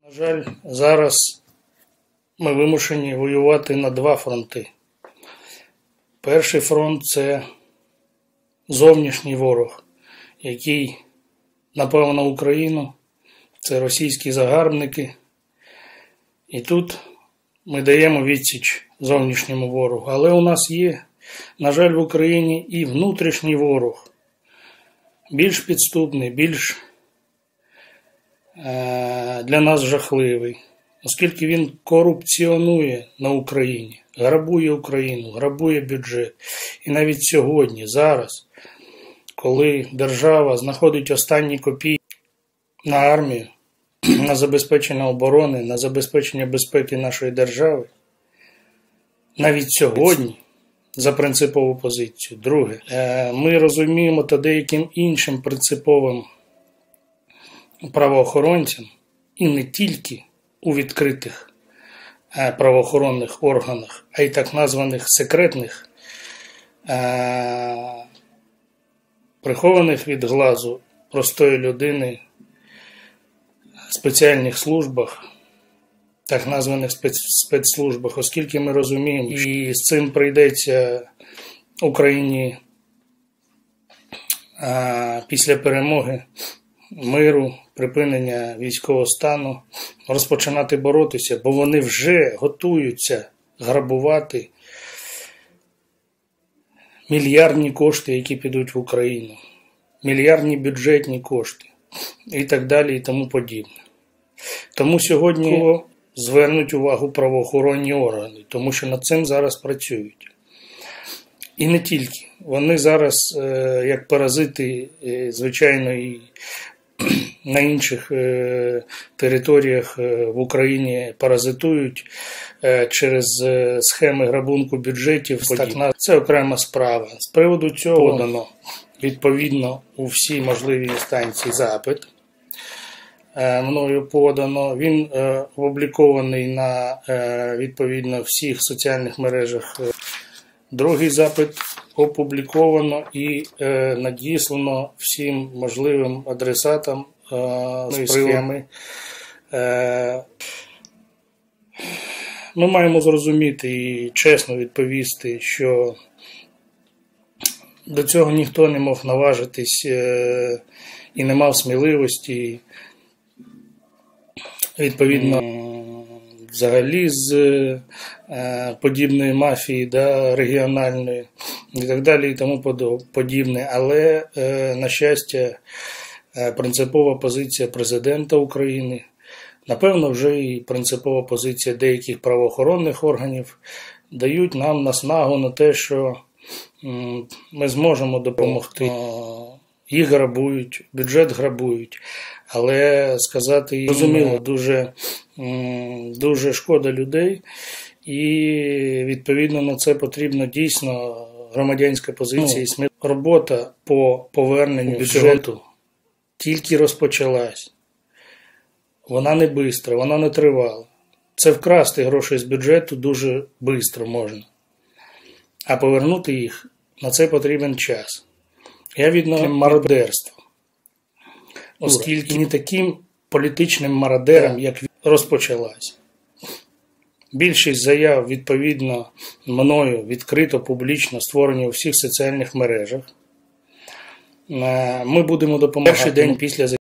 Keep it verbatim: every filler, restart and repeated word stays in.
На жаль, зараз ми вимушені воювати на два фронти. Перший фронт – це зовнішній ворог, який напав на Україну, це російські загарбники. І тут ми даємо відсіч зовнішньому ворогу. Але у нас є, на жаль, в Україні і внутрішній ворог, більш підступний, більш е- для нас жахливий, оскільки він корупціонує на Україні, грабує Україну, грабує бюджет. І навіть сьогодні, зараз, коли держава знаходить останні копійки на армію, на забезпечення оборони, на забезпечення безпеки нашої держави, навіть сьогодні, за принципову позицію. Друге, ми розуміємо та деяким іншим принциповим правоохоронцям, і не тільки у відкритих правоохоронних органах, а й так названих секретних, прихованих від глазу простої людини спеціальних службах, так названих спецслужбах, оскільки ми розуміємо, і з цим прийдеться Україні а, після перемоги, миру, припинення військового стану, розпочинати боротися, бо вони вже готуються грабувати мільярдні кошти, які підуть в Україну, мільярдні бюджетні кошти і так далі і тому подібне. Тому сьогодні звернуть увагу правоохоронні органи, тому що над цим зараз працюють. І не тільки. Вони зараз, як паразити, звичайно, і на інших територіях в Україні паразитують через схеми грабунку бюджетів. Це окрема справа. З приводу цього подано відповідно у всі можливі інстанції запит. Мною подано. Він опублікований на відповідно всіх соціальних мережах. Другий запит опубліковано і надіслано всім можливим адресатам з схеми. Ми маємо зрозуміти і чесно відповісти, що до цього ніхто не мог наважитись і не мав сміливості, відповідно, взагалі з е, подібної мафії, да, регіональної і так далі і тому подібне. Але, е, на щастя, е, принципова позиція президента України, напевно, вже і принципова позиція деяких правоохоронних органів дають нам наснагу на те, що м, ми зможемо допомогти. Їх грабують, бюджет грабують, але сказати їм, розуміло, дуже, дуже шкода людей, і відповідно на це потрібно дійсно громадянська позиція і сміливість. Робота по поверненню бюджету тільки розпочалась. Вона не бистра, вона не тривала. Це вкрасти гроші з бюджету дуже швидко можна, а повернути їх на це потрібен час. Я відношу мародерство, оскільки не таким політичним мародером, як розпочалась. Більшість заяв, відповідно, мною відкрито, публічно створені у всіх соціальних мережах. Ми будемо допомагати. Перший день після